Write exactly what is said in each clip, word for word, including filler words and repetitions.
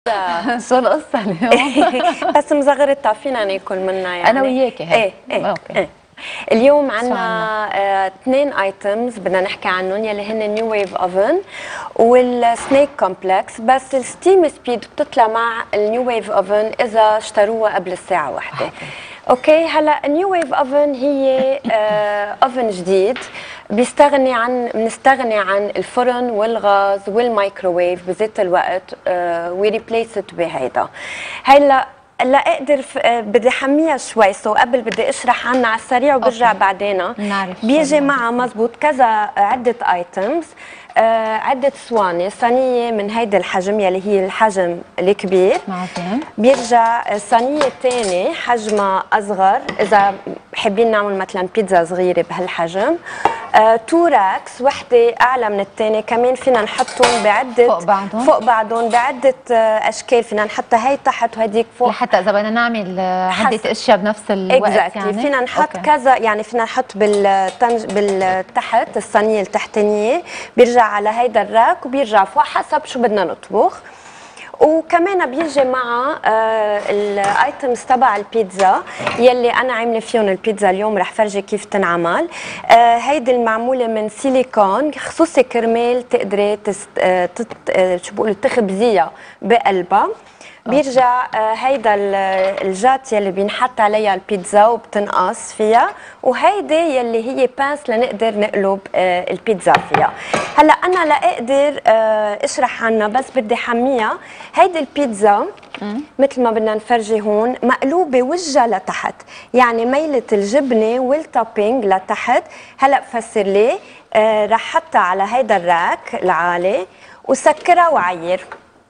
شو القصة اليوم؟ بس مزغرتها فينا ناكل منها يعني أنا وياكي هيك. ايه ايه, أوكي. إيه. اليوم عندنا آه اثنين ايتمز بدنا نحكي عنهم يلي هن نيو ويف اوفن والسنيك كومبلكس. بس الستيم سبيد بتطلع مع النيو ويف اوفن اذا اشتروها قبل الساعة واحدة. اوكي هلا النيو ويف اوفن هي آه اوفن جديد بيستغني عن بنستغني عن الفرن والغاز والمايكروويف بذات الوقت. وي ريبليس ات بهيدا. هلا لا اقدر بدي احميها شوي سو قبل بدي اشرح عنها على السريع وبرجع بعدين. بيجي معها مزبوط كذا عده ايتمز. آه عدة صواني، صينية من هيدا الحجم يلي هي الحجم الكبير. معزين. بيرجع صينية ثانية حجمها أصغر إذا حابين نعمل مثلا بيتزا صغيرة بهالحجم. آه تو راكس، وحدة أعلى من الثانية، كمان فينا نحطهم بعدة فوق بعضهم فوق بعضهم بعدة آه أشكال، فينا نحطها هي تحت وهديك فوق لحتى إذا بدنا نعمل عدة أشياء بنفس الوقت. exactly. يعني فينا نحط أوكي. كذا يعني فينا نحط بالتنج بالتحت الصينية التحتانية بيرجع على هيدا الراك وبيرجع فوق حسب شو بدنا نطبخ. وكمان بيجي مع آه الايتمز تبع البيتزا يلي انا عامله فيهم البيتزا اليوم. رح فرجي كيف تنعمل. آه هيدي المعموله من سيليكون خصوصي كرمال تقدري تست... آه تت... آه شو بقولوا تخبزيها بقلبها. بيرجع آه هيدا الجات يلي بينحط عليها البيتزا وبتنقص فيها، وهيدي يلي هي بانس لنقدر نقلب آه البيتزا فيها. هلا انا لا اقدر آه اشرح عنها بس بدي حميها. هيدي البيتزا مثل ما بدنا نفرجي هون مقلوبه وجهها لتحت، يعني ميله الجبنه والتوبينج لتحت. هلا بفسر ليه. آه رح حطها على هيدا الراك العالي وسكرها وعير.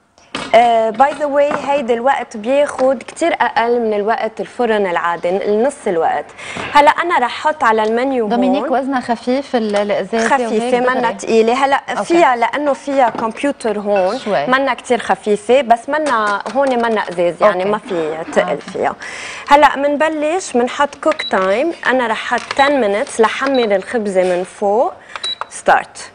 باي ذا واي هيدا الوقت بياخد كتير اقل من الوقت الفرن العادي، نص الوقت. هلا انا رح احط على المنيو هون دومينيك وزنها خفيف الازازه خفيفه منا ثقيله. هلا أوكي. فيها لانه فيها كمبيوتر هون منا كتير خفيفه، بس منا هون منا ازاز يعني أوكي. ما في ثقل فيها. هلا بنبلش بنحط كوك تايم. انا رح احط عشرة مينتس لحمر الخبزه من فوق. ستارت.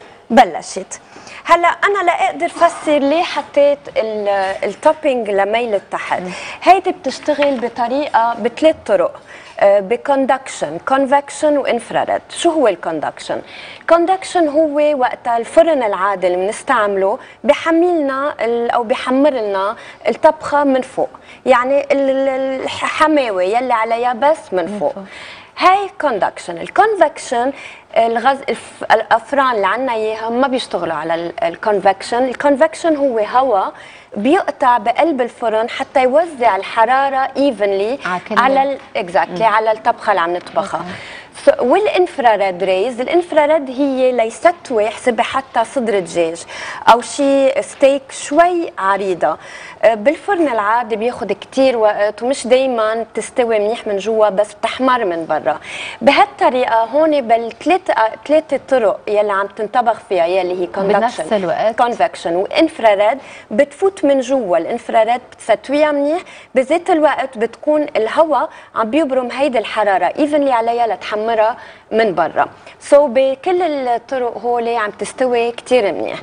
بلشت. هلا انا لا اقدر افسر ليه حطيت التوبينج لميل تحت. هيدي بتشتغل بطريقه بثلاث طرق، بكوندكشن، كونفكشن وانفراريد. شو هو الكوندكشن؟ الكوندكشن هو وقت الفرن العادي اللي بنستعمله بحملنا او بحمر لنا الطبخه من فوق، يعني الحماوه يلي عليها بس من فوق. هاي كوندكشن. الكونفكشن الغاز الافران اللي عندنا اياها ما بيشتغلوا على الكونفكشن. الكونفكشن هو هواء بيقطع بقلب الفرن حتى يوزع الحراره ايفنلي على اكزاكتلي على الطبخه اللي عم نطبخها. والانفراريد ريز، الانفراريد هي ليستوي حسبي حتى صدر دجاج او شيء ستيك شوي عريضه. بالفرن العادي بياخذ كثير وقت ومش دائما بتستوي منيح من جوا بس بتحمر من برا. بهالطريقه هون بالثلاث ثلاث طرق يلي عم تنطبخ فيها يلي هي كونفكشن كونفكشن وانفراريد بتفوت من جوا. الانفراريد بتستويها منيح، بذات الوقت بتكون الهواء عم بيبرم هيدي الحراره ايفنلي عليها لتحمرها من برا. سو so بكل الطرق هولي عم تستوي كثير منيح.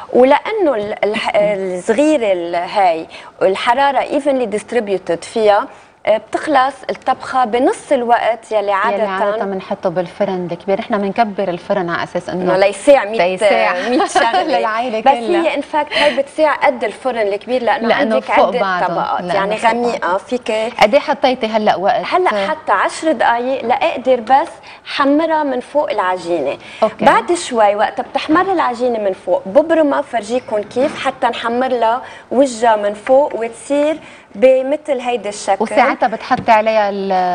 ولانه الصغيره هاي الحراره ايفنلي ديستريبيوتد فيها بتخلص الطبخه بنص الوقت يلي عاده يلي عاده بنحطه بالفرن الكبير. احنا بنكبر الفرن على اساس انه ليساع مية شغله للعائله كلها، بس هي انفاكت هي بتساع قد الفرن الكبير لانه, لأنه عندك عده طبقات يعني غميقه فيك. قد ايه حطيتي هلا وقت؟ هلا حتى عشر دقائق لاقدر بس حمرها من فوق العجينه. أوكي. بعد شوي وقت بتحمر العجينه من فوق ببرمها فرجيكم كيف حتى نحمر لها وجهها من فوق وتصير بمثل هيدا الشكل. وساعتها بتحطي عليها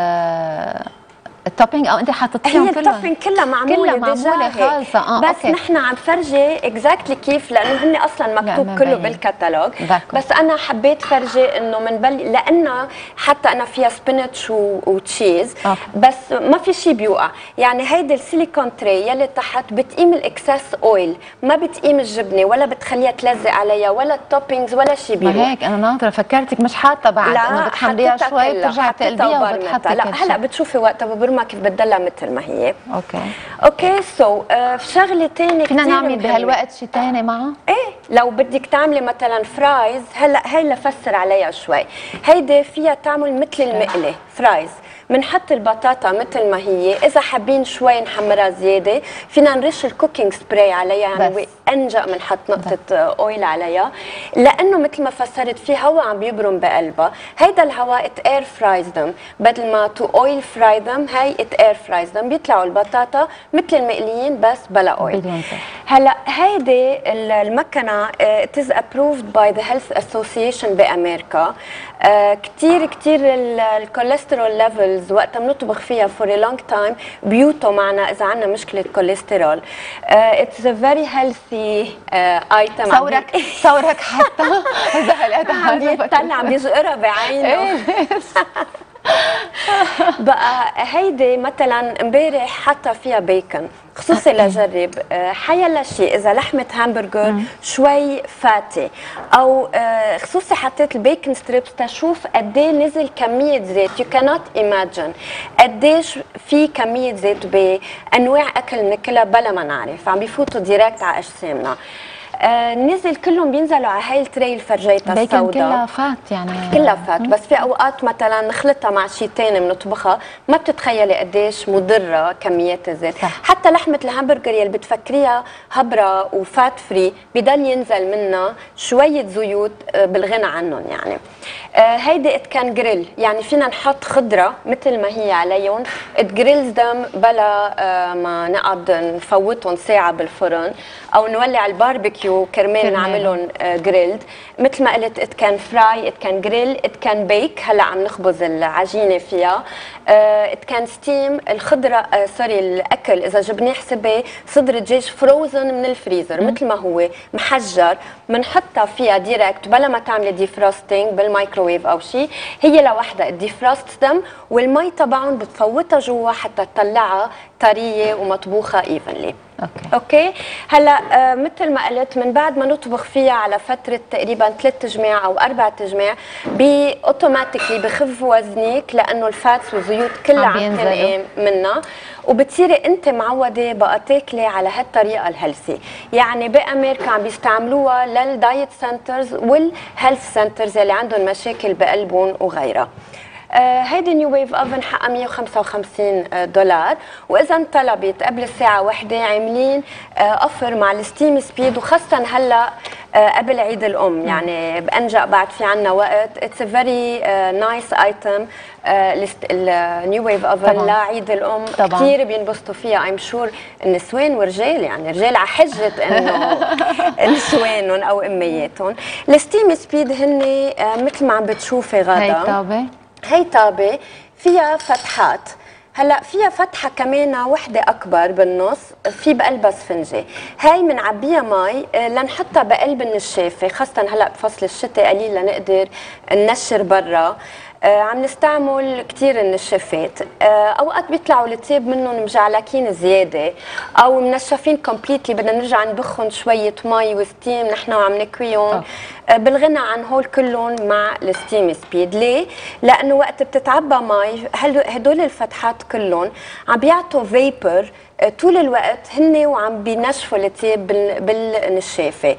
التوبينج او انت حاططيهم كلها؟ هي التوبينج كلها معموله كلها معموله خالصه. اه بس أوكي. نحن عم فرجي اكزاكتلي كيف لانه هن اصلا مكتوب كله بالكتالوج. بس انا حبيت فرجي انه من بل لانه حتى انا فيها سبينتش وتشيز أوكي. بس ما في شيء بيوقع. يعني هيدي السيليكون تري يلي تحت بتقيم الاكسس اويل، ما بتقيم الجبنه ولا بتخليها تلزق عليها ولا التوبينجز ولا شيء بيروح. ما هيك انا ناطره فكرتك مش حاطه بعد انه بتحمريها شوي بترجعي تقلبيها وبتحطي. لا هلا بتشوفي وقتها ببرم الفورمه كيف بتضلها مثل ما هي. اوكي اوكي سو so, uh, شغله ثانيه فينا نعمل بهالوقت شيء ثاني معها؟ ايه لو بدك تعملي مثلا فرايز، هلا هي لفسر عليها شوي، هيدي فيها تعمل مثل المقله فرايز، بنحط البطاطا مثل ما هي، اذا حابين شوي نحمرها زياده فينا نرش الكوكينج سبراي عليها، يعني انجا بنحط نقطه اويل عليها، لانه مثل ما فسرت في هواء عم بيبرم بقلبها، هيدا الهواء ات اير فرايز ذم، بدل ما تو اويل فراي ذم هي ات اير فرايز ذم، بيطلعوا البطاطا مثل المقليين بس بلا اويل. هلا هيدي المكنه ات از ابروفد باي ذا هيلث اسوسيشن بامريكا، كثير كثير الكوليسترول ليفلز وقتها بنطبخ فيها فور ا لونج تايم بيوتو معنا اذا عندنا مشكله كوليسترول. اتس ا فيري هيلثي ايتم. صورك صورك حتى زهقت عم بيطلع عم بيزقرها بعينه. بقى هيدي مثلا امبارح حاطه فيها بيكن خصوصي لجرب حيلا شيء، اذا لحمه همبرجر شوي فاتي او خصوصي حطيت البيكن ستريبس تشوف قد ايه نزل كميه زيت، يو كانوت ايماجين قديش في كميه زيت بانواع اكل بناكلها بلا ما نعرف، عم بيفوتوا ديريكت على اجسامنا. آه نزل كلهم بينزلوا على هاي التري الفرجيتها السوداء كلها فات، يعني كلها فات، بس في اوقات مثلا نخلطها مع شيء ثاني بنطبخها ما بتتخيلي قديش مضره كميات الزيت. صح. حتى لحمه الهمبرجر يلي بتفكريها هبره وفات فري بضل ينزل منها شويه زيوت بالغنى عنهم يعني. آه هيدي ات كان جريل، يعني فينا نحط خضره مثل ما هي عليهم تجريلز دم بلا آه ما نقعد نفوتهم ساعه بالفرن او نولع الباربيكيو كرمال نعملهم آه جريلد. مثل ما قلت ات كان فراي، ات كان جريل، ات كان بيك، هلا عم نخبز العجينه فيها. ات كان ستيم الخضره آه سوري الاكل اذا جبناه حسبي صدر دجاج فروزن من الفريزر مثل ما هو محجر، بنحطها فيها ديريكت بلا ما تعملي ديفروستينج بالمايكروويف او شيء، هي لوحدها الديفروست دم والمي تبعهم بتفوتها جوا حتى تطلعها طريه ومطبوخه ايفنلي. اوكي اوكي هلا آه مثل ما قلت من بعد ما نطبخ فيها على فتره تقريبا ثلاث تجماع او اربع تجماع بي اوتوماتيكلي بخف وزنك لانه الفاتس والزيوت كلها عم تنقي منها، وبتصيري انت معوده بقى تاكلي على هالطريقه الهيلثي. يعني بامريكا عم بيستعملوها للدايت سنترز والهيلث سنترز اللي عندهم مشاكل بقلبهم وغيرها. آه هيدي نيو ويف اوفن حقها مية وخمسة وخمسين دولار، واذا انطلبت قبل الساعه واحدة عاملين آه اوفر مع الستيم سبيد، وخاصه هلا آه قبل عيد الام يعني بانجا بعد في عنا وقت. اتس ا فيري نايس ايتم النيو ويف اوفن لعيد الام، كثير بينبسطوا فيها. ايم شور النسوان ورجال، يعني رجال على حجه انه نسوانهم او امياتهم. الستيم سبيد هن آه مثل ما عم بتشوفي غدا هي طابه هي طابة فيها فتحات. هلا فيها فتحة كمان وحدة أكبر بالنص في بقلبها سفنجة، هاي بنعبيها مي لنحطها بقلب النشافة، خاصة هلا بفصل الشتاء قليل لنقدر ننشر برا. آه عم نستعمل كثير النشافات، آه اوقات بيطلعوا التياب منهم مجعلكين زياده او منشفين كومبليتلي، بدنا نرجع نبخهم شويه مي وستيم نحن وعم نكويهم. آه بالغنى عن هول كلهم مع الستيم سبيد. ليه؟ لانه وقت بتتعبى مي هدول الفتحات كلهم عم بيعطوا فيبر طول الوقت هن وعم بينشفوا التياب بالنشافه.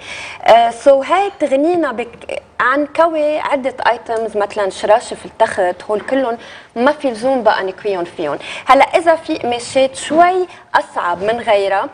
سو uh, so هاي بتغنينا بك عن كوي عده ايتمز مثلا شراشف التخت، هول كلهم ما في لزوم بقى نكويهم فيهم. هلا اذا في قماشات شوي اصعب من غيرها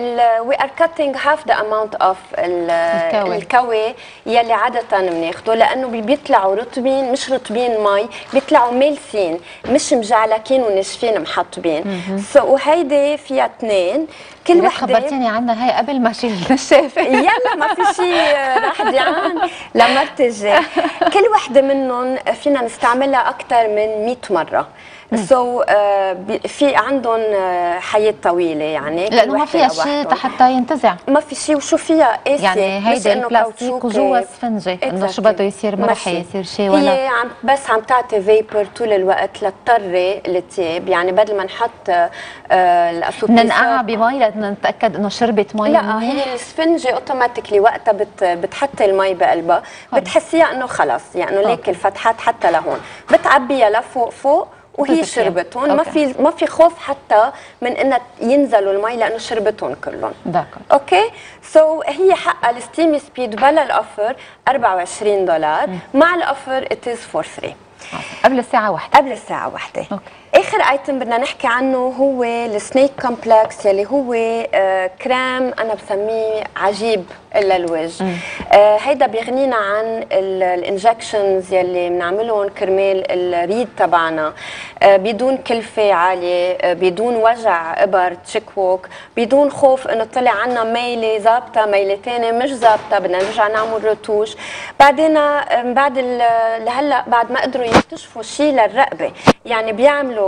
we are cutting half the amount of الكوي, الكوي يلي عادة بناخده، لأنه بيطلعوا رطبين مش رطبين مي، بيطلعوا مالسين مش مجعلكين وناشفين محطبين. سو so, وهيدي فيها اثنين كل وحده. خبرتيني عنها هي قبل ما اشيل النشافه. يلا ما في شيء رح ديان لمرت الجاي. كل وحده منهم فينا نستعملها أكثر من مئة مرة. سو so, uh, في عندهم uh, حياه طويله، يعني لانه ما فيها شيء حتى ينتزع، ما في شيء وشو فيها قاسيه، يعني هيدي البلاستيك وجوا سفنجه انه شو بده يصير ما رح يصير شيء ولا هي عم بس عم تعطي فيبر طول الوقت لتطري التياب. يعني بدل ما نحط uh, الاسوبيسات ننقعها بمي لنتاكد انه شربت مي. لا هي السفنجه اوتوماتيكلي وقتها بت بتحطي المي بقلبها بتحسيها انه خلص، يعني ليك الفتحات حتى لهون بتعبيها لفوق فوق وهي شربتهم. ما في ما في خوف حتى من انها ينزلوا المي لانه شربتهم كلهم. داكور. اوكي سو so, هي حقها الستيمي سبيد بلا الاوفر أربعة وعشرين دولار، م. مع الاوفر ات از فور فري قبل الساعه واحدة. قبل الساعه واحدة. اوكي. اخر ايتم بدنا نحكي عنه هو السنيك كومبلكس يلي هو آه كريم انا بسميه عجيب للوجه. آه هيدا بيغنينا عن الانجكشنز يلي بنعملهم كرمال الريد تبعنا آه بدون كلفه عاليه، آه بدون وجع ابر تشيك ووك، بدون خوف انه طلع عنا ميله ظابطه ميله ثانيه مش ظابطه بدنا نرجع نعمل رتوش. بعدين آه بعد لهلا بعد ما قدروا يكتشفوا شيء للرقبه، يعني بيعملوا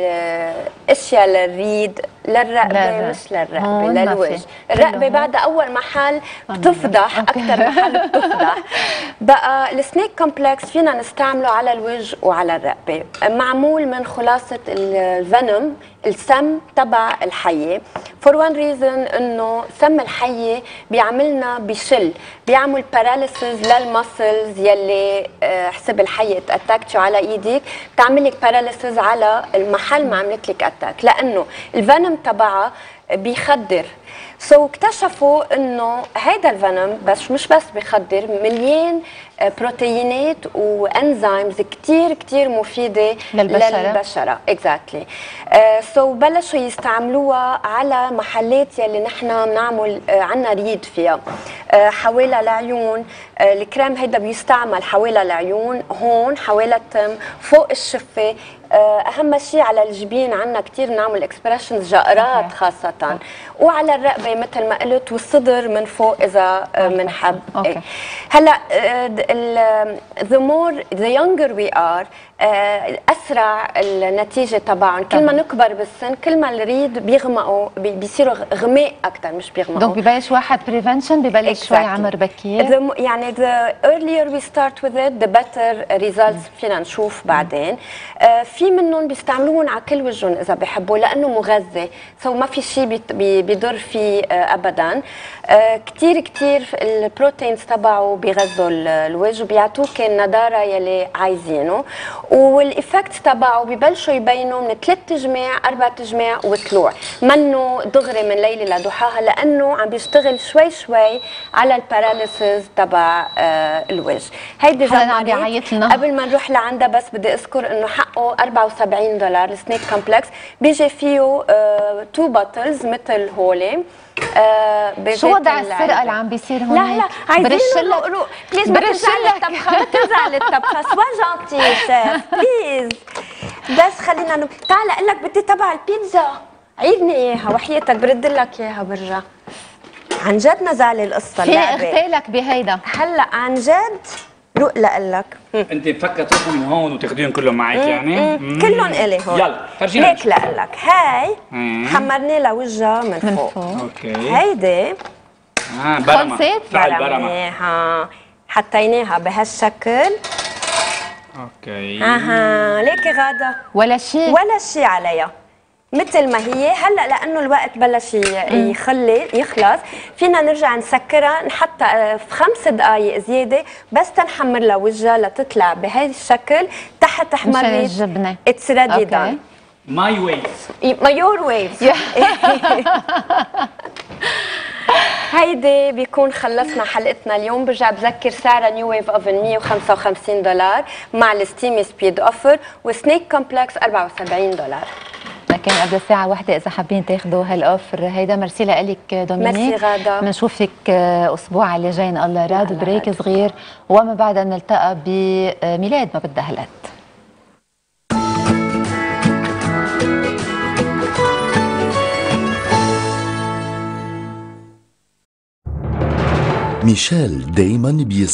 اشياء للريد للرقبه لا مش للرقبه للوجه. الرقبه بعد اول محل بتفضح اكثر محل بتفضح. بقى السنيك كومبلكس فينا نستعمله على الوجه وعلى الرقبه، معمول من خلاصه الفنم السم تبع الحيه. فور وان ريزن انه سم الحيه بيعملنا بشل، بيعمل باراليسيس للمسلز يلي حسب الحيه اتاكتوا على ايدك بتعمل لك باراليسيس على المحل ما عملت لك اتاك، لانه الفنم تبعها بيخدر. سو so, اكتشفوا انه هيدا الفنم بس مش بس بيخدر، مليان بروتينات وانزيمز كتير كتير مفيده للبشره للبشره اكزاكتلي. سو بلشوا يستعملوها على محلات يلي نحن بنعمل uh, عنا ريد فيها. uh, حوالي العيون، uh, الكريم هيدا بيستعمل حوالي العيون، هون حوالي التم، فوق الشفه، اهم شيء على الجبين عنا كثير بنعمل اكسبريشنز جقرات خاصه، وعلى الرقبه مثل ما قلت، والصدر من فوق اذا بنحب. هلا the more the younger we are اسرع النتيجه طبعا، كل ما نكبر بالسن كل ما الريد بيغمقوا بيصيروا غماء اكثر مش بيغمقوا. دونك ببلش واحد بريفنشن ببلش شوي عمر بكير. يعني the earlier we start with it the better results فينا نشوف بعدين. في منهم بيستعملوهم على كل وجههم اذا بيحبوا لانه مغذي، سو ما في شيء بيضر فيه ابدا. كثير كثير البروتينز تبعه بيغذوا الوجه وبيعطوك النضاره يلي عايزينه، والايفكت تبعه ببلشوا يبينوا من ثلاث تجماع اربع تجماع وطلوع، منه دغري من ليله لضحاها لانه عم بيشتغل شوي شوي على الباراليسيس تبع الوجه. هيدي زمان قبل ما نروح لعندها بس بدي اذكر انه حقه أربعة وسبعين دولار السنيك كومبلكس، بيجي فيه تو باتلز مثل هولي. آه شو وضع السرقه اللي عم بيصير هون؟ لا لا عايزين نروق بليز ما ترجع للطبخه ما ترجع للطبخه سوا جانتي شيف بليز. بس خلينا نب... تعال اقول لك بدي تبع البيتزا، عيدني اياها وحياتك برد لك اياها برجع. عن جد نزال القصه في اختي لك بهيدا هلا عن جد روق لك. انت مفكره تروحوا من هون وتاخذيهم كلهم معك يعني؟ كلهم الي هون. يلا فرجينا هيك لك. هاي حمرنا لها وجهها من فوق. اوكي. هيدي اه برمه فعل برمه حطيناها بهالشكل. اوكي. اها ليكي غاده ولا شيء ولا شيء عليها مثل ما هي هلا، لانه الوقت بلش يخلي يخلص فينا نرجع نسكرها نحطها في خمس دقائق زياده بس تنحمر لها وجهها لتطلع بهي الشكل تحت احمر الجبنه. اتس ريدي دان. ماي ويفز مايور ويفز. هيدي بيكون خلصنا حلقتنا اليوم. برجع بذكر سعرها نيو ويف اوفن مية وخمسة وخمسين دولار مع الستيمي سبيد اوفر، وسنيك كومبلكس أربعة وسبعين دولار. لكن قبل الساعة واحدة إذا حابين تاخذوا هالأوفر هيدا. ميرسي لك دومينيك. ميرسي غادة. بنشوفك أسبوع اللي جاي إن الله راد. بريك صغير وما بعد نلتقى بميلاد ما بدها هلقت. ميشيل دايما بيس